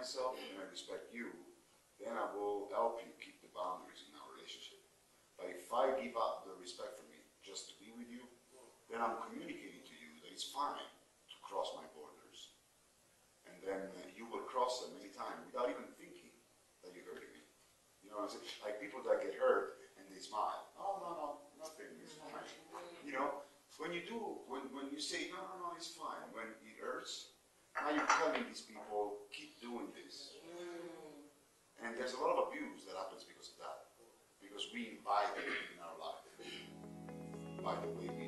myself and I respect you, then I will help you keep the boundaries in our relationship. But if I give up the respect for me just to be with you, then I'm communicating to you that it's fine to cross my borders. And then you will cross them anytime without even thinking that you're hurting me. You know what I'm saying? Like people that get hurt and they smile. Oh, no, nothing, it's fine. You know, when you do, when you say, no, it's fine, when it hurts, now you're telling these people, keep doing this. And there's a lot of abuse that happens because of that. Because we invite it in our life by the way we